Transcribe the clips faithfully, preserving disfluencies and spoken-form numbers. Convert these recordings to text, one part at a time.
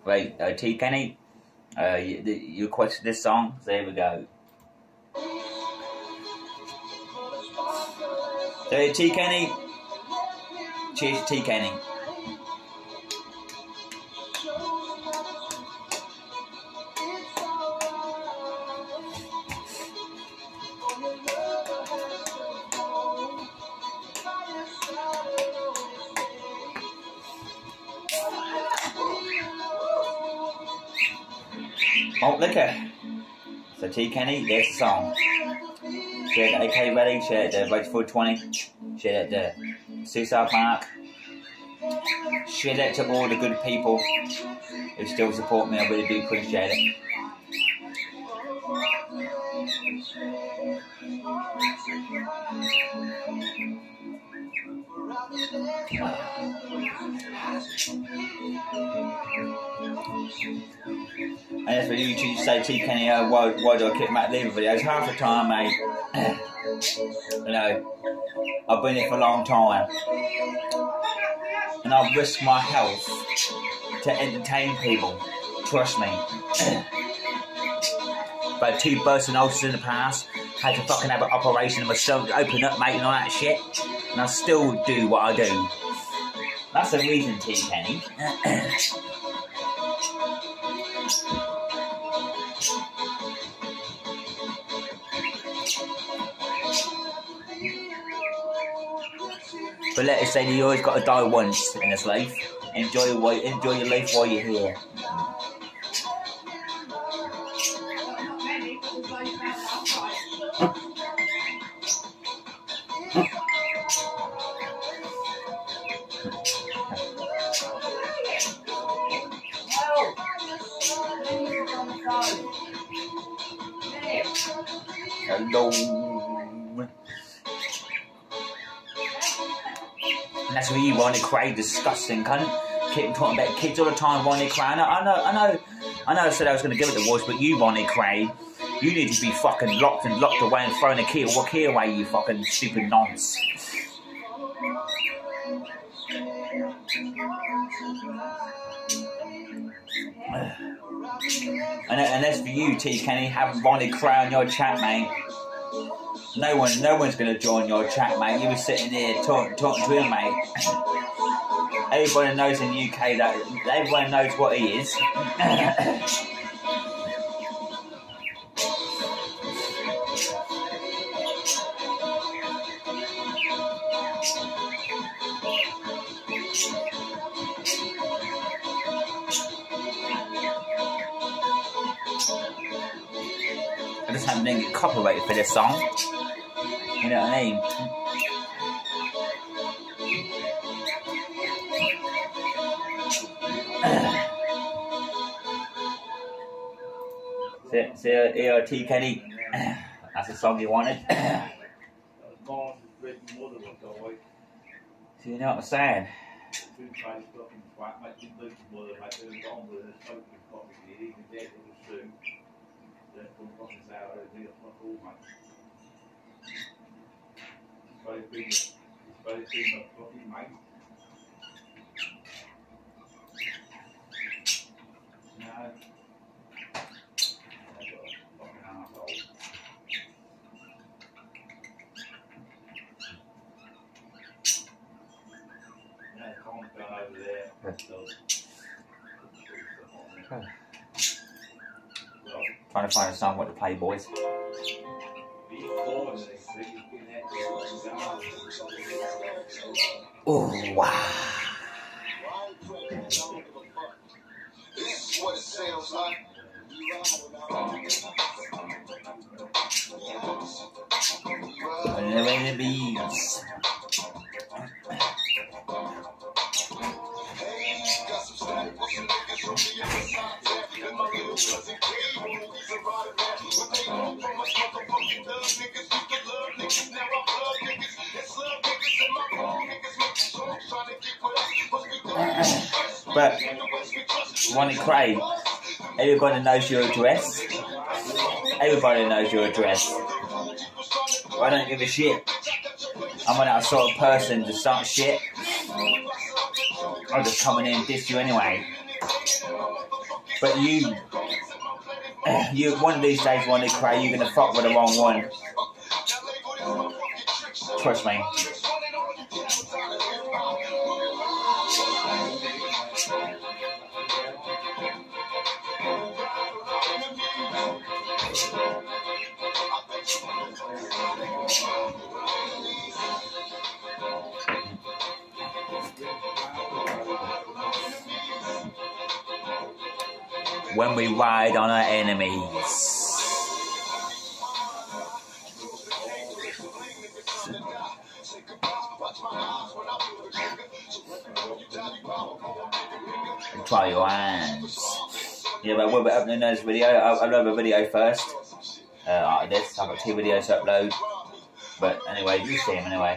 Right, uh, T Kenny, uh, you, you requested this song, so here we go. So T Kenny, cheers to T Kenny. Malt liquor. So T Kenny, there's the song. Share it at A K Ready, share it at Road four twenty, share it at Suicide Park. Share it to all the good people who still support me. I really do appreciate it. And that's what you choose to say, T Kenny, uh, why, why do I keep Matt leaving videos? Half the time, mate, you know, I've been here for a long time. And I've risked my health to entertain people. Trust me. But two bursting ulcers in the past, had to fucking have an operation of my stomach to open up, mate, and all that shit. And I still do what I do. That's the reason, T Kenny. But let us say that you always got to die once in this life. Enjoy, enjoy your life while you're here. Hello. And that's what you want to crave, disgusting cunt. Keep talking about kids all the time, wanting to cry. I know, I know, I know, I know I said I was going to give it the voice, but you want to crave. You need to be fucking locked and locked away and throwing a key, or key away, you fucking stupid nonce. And, and as for you, T Kenny, having Ronnie Cray on your chat, mate. No one, no one's going to join your chat, mate. You were sitting here talking, talking to him, mate. Everybody knows in the U K that everyone knows what he is. I just haven't been get copyrighted for this song. You know what I mean? See, see here, T Kenny. That's the song you wanted. So you know what I'm saying? Trying to find a song with the Playboys. Oh wow! This is what it sounds like. Living the bees. But Ronnie Cray, everybody knows your address. Everybody knows your address. I don't give a shit. I'm not that sort of person to start shit. I'm just coming in and diss you anyway. But you, you one of these days, one day, Cray, you're gonna fuck with the wrong one. Trust me. When we ride on our enemies. Try your hands. Yeah, but we'll be uploading this video. I'll upload a video first. Uh, after this, I've got two videos to upload. But anyway, you see them anyway.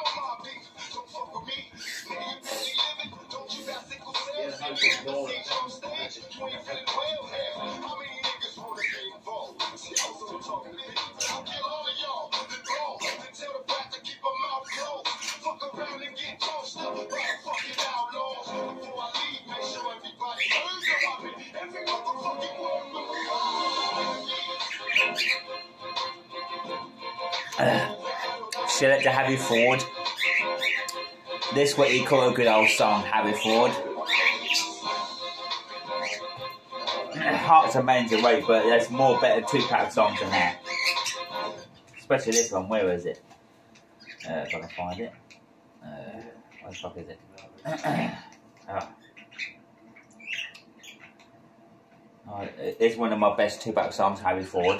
Uh, shout out to Harry Ford. This what he call a good old song, Harry Ford. Heart's a Man's Awake, but there's more better Tupac songs than that. Especially this one. Where is it? Uh, if I can find it. Uh, where the fuck is it? Oh. Oh, it's one of my best Tupac songs, Harry Ford.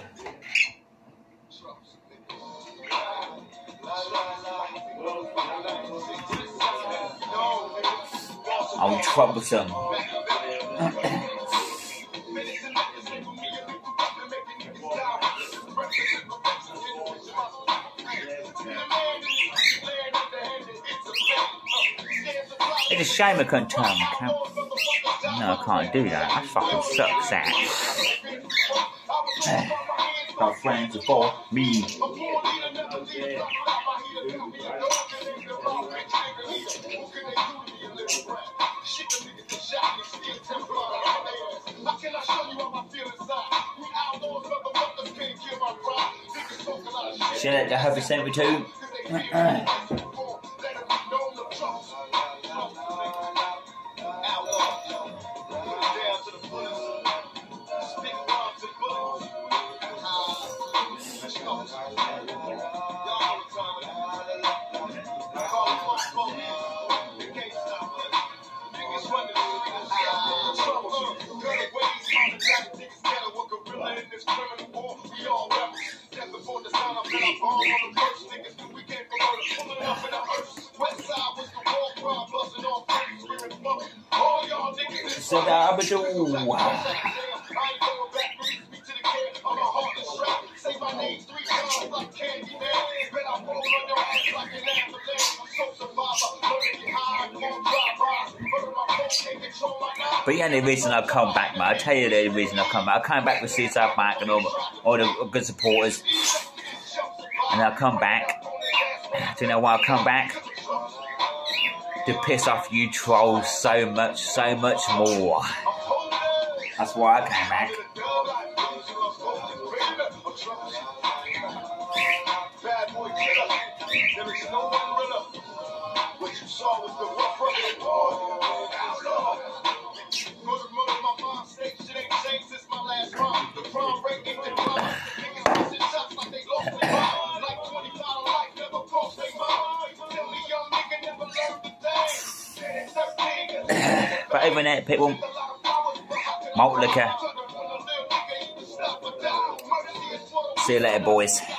Oh, troublesome. It's a shame I couldn't turn the camera. No, I can't do that. That fucking sucks, that. Our friends are for me. See that the Huffy sent me to? So that I would do. But yeah, the reason I've come back, man, I'll tell you the reason I've come back. I came back with Suicide Mark and all, all the good supporters. And I'll come back. Do you know why I'll come back? To piss off you trolls so much, so much more. That's why I came back. But over there, people, malt liquor. See you later, boys.